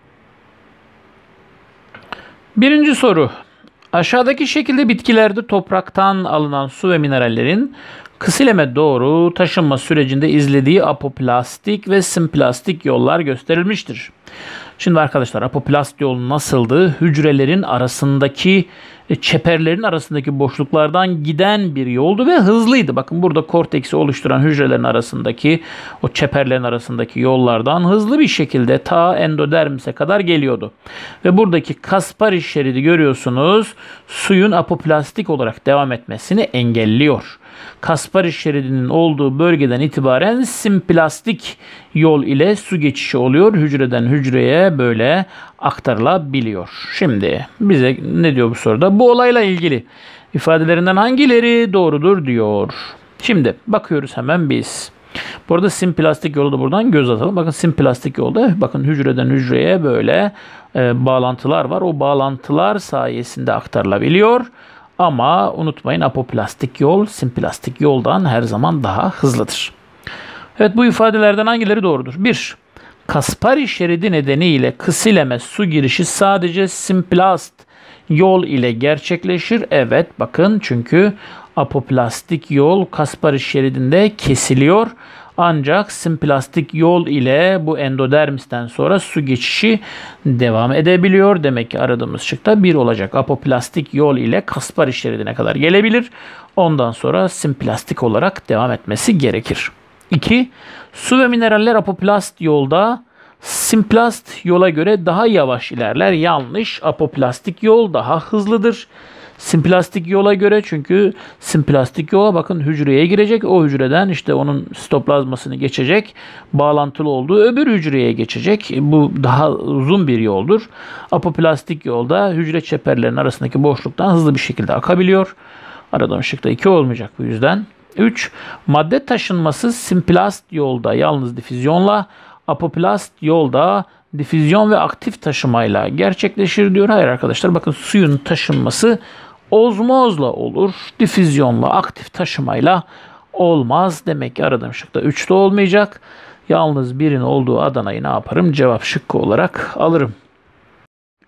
Speaker 1: Birinci soru. Aşağıdaki şekilde bitkilerde topraktan alınan su ve minerallerin kısileme doğru taşınma sürecinde izlediği apoplastik ve simplastik yollar gösterilmiştir. Şimdi arkadaşlar, apoplast yolu nasıldı? Hücrelerin arasındaki, çeperlerin arasındaki boşluklardan giden bir yoldu ve hızlıydı. Bakın burada korteksi oluşturan hücrelerin arasındaki, o çeperlerin arasındaki yollardan hızlı bir şekilde ta endodermise kadar geliyordu. Ve buradaki Kaspari şeridi görüyorsunuz, suyun apoplastik olarak devam etmesini engelliyor. Kaspari şeridinin olduğu bölgeden itibaren simplastik yol ile su geçişi oluyor. Hücreden hücreye böyle aktarılabiliyor. Şimdi bize ne diyor bu soruda? Bu olayla ilgili ifadelerinden hangileri doğrudur diyor. Şimdi bakıyoruz hemen biz. Bu arada simplastik yolu da buradan göz atalım. Bakın simplastik yolda bakın hücreden hücreye böyle bağlantılar var. O bağlantılar sayesinde aktarılabiliyor. Ama unutmayın, apoplastik yol simplastik yoldan her zaman daha hızlıdır. Evet, bu ifadelerden hangileri doğrudur? 1. Kaspari şeridi nedeniyle kısileme su girişi sadece simplast yol ile gerçekleşir. Evet, bakın, çünkü apoplastik yol Kaspari şeridinde kesiliyor. Ancak simplastik yol ile bu endodermisten sonra su geçişi devam edebiliyor. Demek ki aradığımız şıkta 1 olacak. Apoplastik yol ile Kaspari şeridine kadar gelebilir. Ondan sonra simplastik olarak devam etmesi gerekir. 2. Su ve mineraller apoplast yolda simplast yola göre daha yavaş ilerler. Yanlış. Apoplastik yol daha hızlıdır simplastik yola göre, çünkü simplastik yola bakın hücreye girecek. O hücreden işte onun sitoplazmasını geçecek. Bağlantılı olduğu öbür hücreye geçecek. Bu daha uzun bir yoldur. Apoplastik yolda hücre çeperlerinin arasındaki boşluktan hızlı bir şekilde akabiliyor. Aradığım şıkta 2 olmayacak bu yüzden. 3. Madde taşınması simplast yolda yalnız difüzyonla, apoplast yolda difüzyon ve aktif taşımayla gerçekleşir diyor. Hayır arkadaşlar, bakın suyun taşınması ozmozla olur. Difüzyonla, aktif taşımayla olmaz. Demek ki aradığım şıkta 3'te olmayacak. Yalnız birin olduğu Adana'yı ne yaparım? Cevap şıkkı olarak alırım.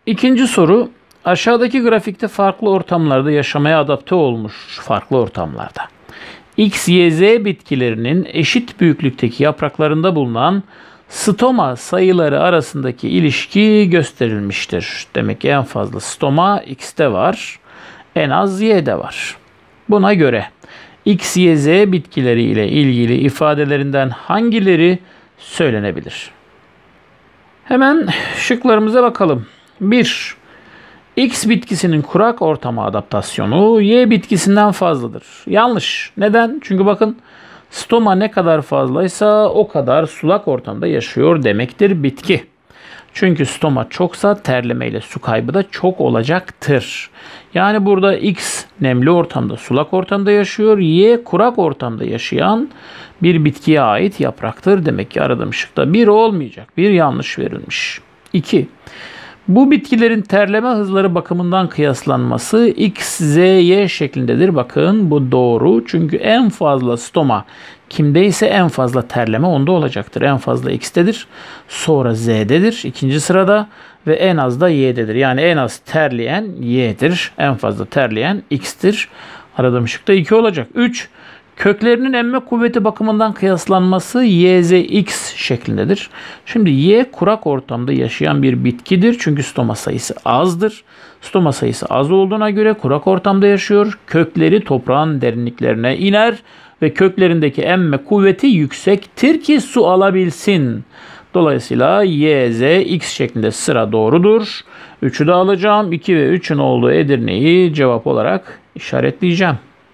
Speaker 1: İkinci soru. Aşağıdaki grafikte farklı ortamlarda yaşamaya adapte olmuş farklı ortamlarda X, Y, Z bitkilerinin eşit büyüklükteki yapraklarında bulunan stoma sayıları arasındaki ilişki gösterilmiştir. Demek ki en fazla stoma X'te var, en az Y'de var. Buna göre X, Y, Z bitkileri ile ilgili ifadelerinden hangileri söylenebilir? Hemen şıklarımıza bakalım. 1. X bitkisinin kurak ortama adaptasyonu Y bitkisinden fazladır. Yanlış. Neden? Çünkü bakın stoma ne kadar fazlaysa o kadar sulak ortamda yaşıyor demektir bitki. Çünkü stoma çoksa terleme ile su kaybı da çok olacaktır. Yani burada X nemli ortamda, sulak ortamda yaşıyor. Y kurak ortamda yaşayan bir bitkiye ait yapraktır. Demek ki aradığım şıkta 1 olmayacak. Bir yanlış verilmiş. 2. Bu bitkilerin terleme hızları bakımından kıyaslanması X, Z, Y şeklindedir. Bakın bu doğru. Çünkü en fazla stoma kimdeyse en fazla terleme onda olacaktır. En fazla X'tedir. Sonra Z'dedir. İkinci sırada ve en az da Y'dedir. Yani en az terleyen Y'dir. En fazla terleyen X'tir. Aradığım şıkta 2 olacak. 3. Köklerinin emme kuvveti bakımından kıyaslanması Y, Z, X şeklindedir. Şimdi Y kurak ortamda yaşayan bir bitkidir. Çünkü stoma sayısı azdır. Stoma sayısı az olduğuna göre kurak ortamda yaşıyor. Kökleri toprağın derinliklerine iner ve köklerindeki emme kuvveti yüksektir ki su alabilsin. Dolayısıyla Y, Z, X şeklinde sıra doğrudur. 3'ü de alacağım. 2 ve 3'ün olduğu Edirne'yi cevap olarak işaretleyeceğim.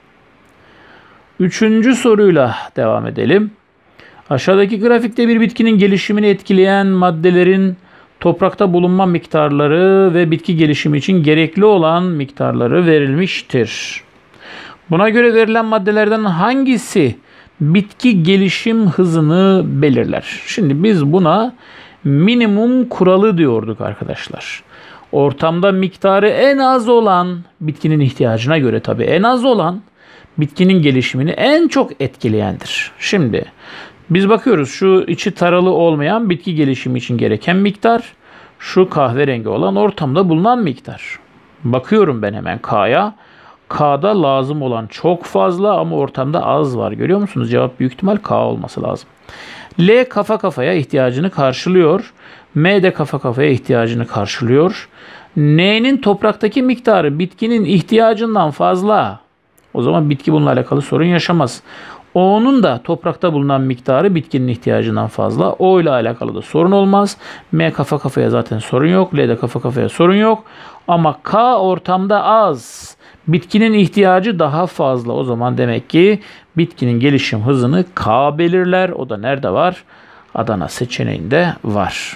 Speaker 1: Üçüncü soruyla devam edelim. Aşağıdaki grafikte bir bitkinin gelişimini etkileyen maddelerin toprakta bulunma miktarları ve bitki gelişimi için gerekli olan miktarları verilmiştir. Buna göre verilen maddelerden hangisi bitki gelişim hızını belirler? Şimdi biz buna minimum kuralı diyorduk arkadaşlar. Ortamda miktarı en az olan, bitkinin ihtiyacına göre tabii en az olan bitkinin gelişimini en çok etkileyendir. Şimdi biz bakıyoruz şu içi taralı olmayan bitki gelişimi için gereken miktar, şu kahverengi olan ortamda bulunan miktar. Bakıyorum ben hemen K'ya. K'da lazım olan çok fazla ama ortamda az var. Görüyor musunuz? Cevap büyük ihtimal K olması lazım. L kafa kafaya ihtiyacını karşılıyor. M de kafa kafaya ihtiyacını karşılıyor. N'nin topraktaki miktarı bitkinin ihtiyacından fazla. O zaman bitki bununla alakalı sorun yaşamaz. O'nun da toprakta bulunan miktarı bitkinin ihtiyacından fazla. O ile alakalı da sorun olmaz. M kafa kafaya zaten sorun yok. L de kafa kafaya sorun yok. Ama K ortamda az. Bitkinin ihtiyacı daha fazla. O zaman demek ki bitkinin gelişim hızını K belirler. O da nerede var? Adana seçeneğinde var.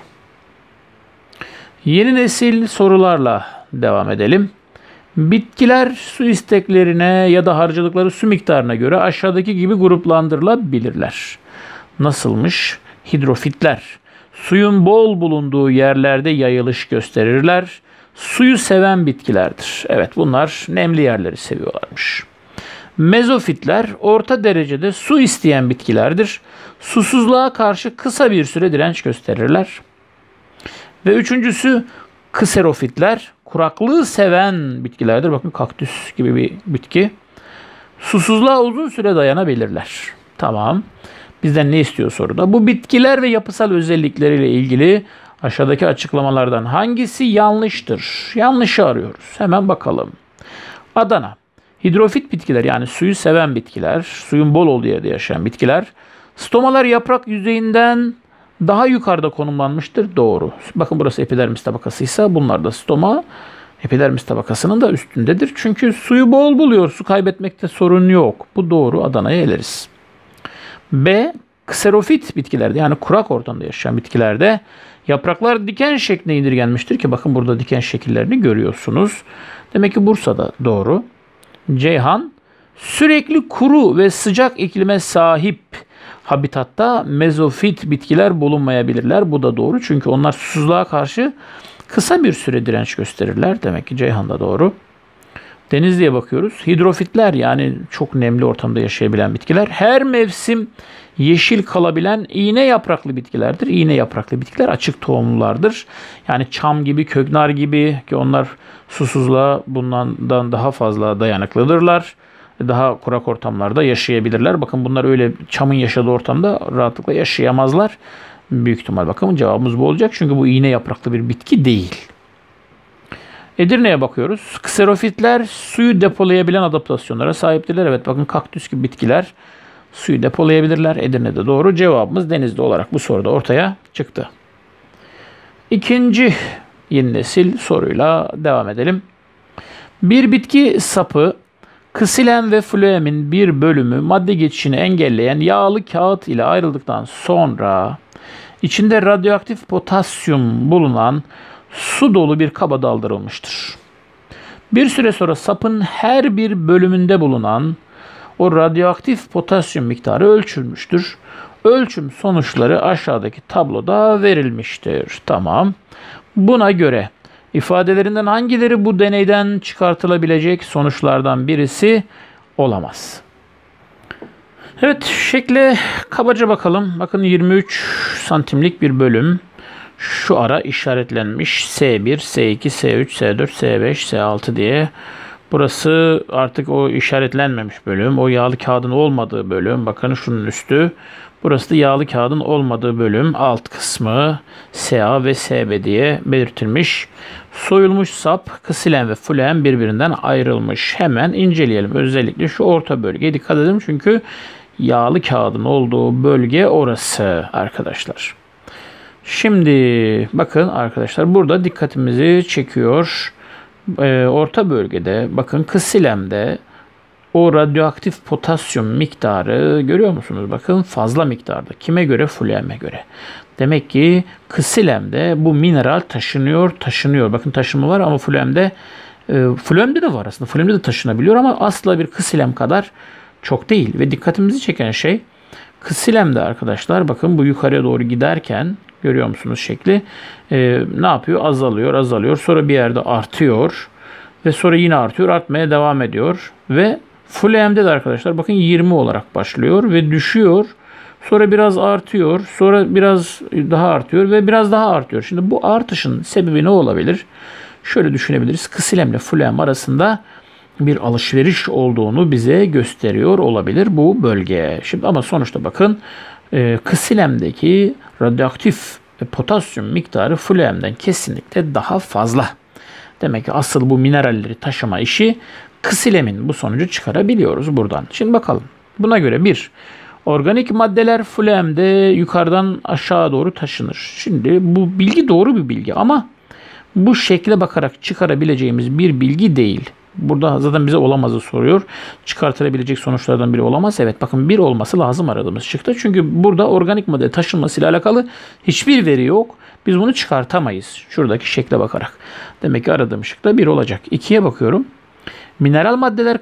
Speaker 1: Yeni nesil sorularla devam edelim. Bitkiler su isteklerine ya da harcadıkları su miktarına göre aşağıdaki gibi gruplandırılabilirler. Nasılmış? Hidrofitler. Suyun bol bulunduğu yerlerde yayılış gösterirler. Suyu seven bitkilerdir. Evet, bunlar nemli yerleri seviyorlarmış. Mezofitler orta derecede su isteyen bitkilerdir. Susuzluğa karşı kısa bir süre direnç gösterirler. Ve üçüncüsü kserofitler kuraklığı seven bitkilerdir. Bakın kaktüs gibi bir bitki. Susuzluğa uzun süre dayanabilirler. Tamam. Bizden ne istiyor soruda? Bu bitkiler ve yapısal özellikleriyle ilgili aşağıdaki açıklamalardan hangisi yanlıştır? Yanlışı arıyoruz. Hemen bakalım. Adana. Hidrofit bitkiler, yani suyu seven bitkiler, suyun bol olduğu yerde yaşayan bitkiler. Stomalar yaprak yüzeyinden daha yukarıda konumlanmıştır. Doğru. Bakın burası epidermis tabakasıysa bunlar da stoma epidermis tabakasının da üstündedir. Çünkü suyu bol buluyor. Su kaybetmekte sorun yok. Bu doğru. Adana'ya eleriz. B. Kserofit bitkilerde, yani kurak ortamda yaşayan bitkilerde yapraklar diken şekline indirgenmiştir ki bakın burada diken şekillerini görüyorsunuz. Demek ki Bursa'da doğru. Ceyhan. Sürekli kuru ve sıcak iklime sahip habitatta mezofit bitkiler bulunmayabilirler. Bu da doğru. Çünkü onlar susuzluğa karşı kısa bir süre direnç gösterirler. Demek ki Ceyhan da doğru. Denizli'ye bakıyoruz. Hidrofitler, yani çok nemli ortamda yaşayabilen bitkiler. Her mevsim yeşil kalabilen iğne yapraklı bitkilerdir. İğne yapraklı bitkiler açık tohumlulardır. Yani çam gibi, köknar gibi, ki onlar susuzluğa bundan daha fazla dayanıklıdırlar. Daha kurak ortamlarda yaşayabilirler. Bakın bunlar öyle çamın yaşadığı ortamda rahatlıkla yaşayamazlar. Büyük ihtimal bakın cevabımız bu olacak. Çünkü bu iğne yapraklı bir bitki değil. Edirne'ye bakıyoruz. Kserofitler suyu depolayabilen adaptasyonlara sahiptirler. Evet, bakın kaktüs gibi bitkiler suyu depolayabilirler. Edirne'de doğru. Cevabımız Denizli olarak bu soruda ortaya çıktı. İkinci yeni nesil soruyla devam edelim. Bir bitki sapı ksilem ve floemin bir bölümü madde geçişini engelleyen yağlı kağıt ile ayrıldıktan sonra içinde radyoaktif potasyum bulunan su dolu bir kaba daldırılmıştır. Bir süre sonra sapın her bir bölümünde bulunan o radyoaktif potasyum miktarı ölçülmüştür. Ölçüm sonuçları aşağıdaki tabloda verilmiştir. Tamam. Buna göre ifadelerinden hangileri bu deneyden çıkartılabilecek sonuçlardan birisi olamaz? Evet, şekle kabaca bakalım. Bakın 23 santimlik bir bölüm. Şu ara işaretlenmiş. S1, S2, S3, S4, S5, S6 diye. Burası artık o işaretlenmemiş bölüm. O yağlı kağıdın olmadığı bölüm. Bakın şunun üstü. Burası da yağlı kağıdın olmadığı bölüm. Alt kısmı SA ve SB diye belirtilmiş. Soyulmuş sap, ksilem ve floem birbirinden ayrılmış. Hemen inceleyelim. Özellikle şu orta bölgeye dikkat edelim. Çünkü yağlı kağıdın olduğu bölge orası arkadaşlar. Şimdi bakın arkadaşlar, burada dikkatimizi çekiyor. Orta bölgede bakın ksilemde o radyoaktif potasyum miktarı görüyor musunuz? Bakın fazla miktarda. Kime göre? Floeme göre. Demek ki ksilemde bu mineral taşınıyor. Bakın taşınma var ama floemde de var aslında. Floemde de taşınabiliyor ama asla bir ksilem kadar çok değil. Ve dikkatimizi çeken şey ksilemde arkadaşlar, bakın bu yukarıya doğru giderken görüyor musunuz şekli? Ne yapıyor? Azalıyor. Sonra bir yerde artıyor. Ve sonra yine artıyor. Artmaya devam ediyor. Ve floemde de arkadaşlar bakın 20 olarak başlıyor ve düşüyor. Sonra biraz artıyor. Sonra biraz daha artıyor ve biraz daha artıyor. Şimdi bu artışın sebebi ne olabilir? Şöyle düşünebiliriz. Ksilemle floem arasında bir alışveriş olduğunu bize gösteriyor olabilir bu bölge. Şimdi ama sonuçta bakın ksilemdeki radyoaktif potasyum miktarı floemden kesinlikle daha fazla. Demek ki asıl bu mineralleri taşıma işi ksilemin, bu sonucu çıkarabiliyoruz buradan. Şimdi bakalım. Buna göre organik maddeler floemde yukarıdan aşağı doğru taşınır. Şimdi bu bilgi doğru bir bilgi ama bu şekle bakarak çıkarabileceğimiz bir bilgi değil. Burada zaten bize olamazı soruyor. Çıkartılabilecek sonuçlardan biri olamaz. Evet, bakın bir olması lazım aradığımız çıktı. Çünkü burada organik madde taşınmasıyla alakalı hiçbir veri yok. Biz bunu çıkartamayız şuradaki şekle bakarak. Demek ki aradığım şıkta 1 olacak. 2'ye bakıyorum. Mineral maddeler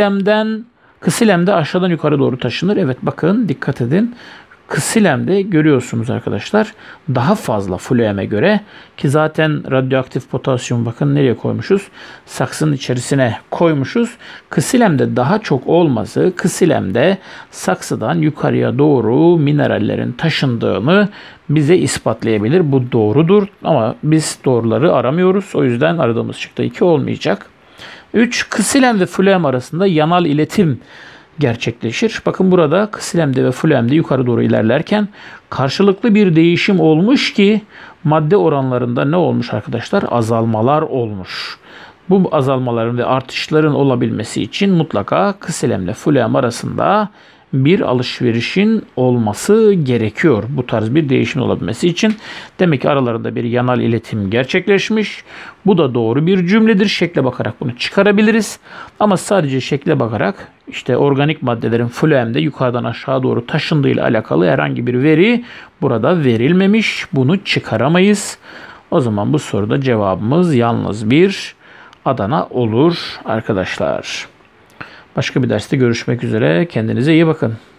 Speaker 1: ksilemde aşağıdan yukarı doğru taşınır. Evet, bakın dikkat edin. Ksilemde görüyorsunuz arkadaşlar daha fazla floeme göre, ki zaten radyoaktif potasyum bakın nereye koymuşuz? Saksının içerisine koymuşuz. Ksilemde daha çok olması, ksilemde saksıdan yukarıya doğru minerallerin taşındığını bize ispatlayabilir. Bu doğrudur ama biz doğruları aramıyoruz. O yüzden aradığımız şıkta 2 olmayacak. 3. Ksilem ve floem arasında yanal iletim gerçekleşir. Bakın burada ksilemde ve floemde yukarı doğru ilerlerken karşılıklı bir değişim olmuş ki madde oranlarında ne olmuş arkadaşlar? Azalmalar olmuş. Bu azalmaların ve artışların olabilmesi için mutlaka ksilemle floem arasında bir alışverişin olması gerekiyor. Bu tarz bir değişim olabilmesi için. Demek ki aralarında bir yanal iletim gerçekleşmiş. Bu da doğru bir cümledir. Şekle bakarak bunu çıkarabiliriz. Ama sadece şekle bakarak işte organik maddelerin floemde yukarıdan aşağı doğru taşındığı ile alakalı herhangi bir veri burada verilmemiş. Bunu çıkaramayız. O zaman bu soruda cevabımız yalnız bir Adana olur arkadaşlar. Başka bir derste görüşmek üzere. Kendinize iyi bakın.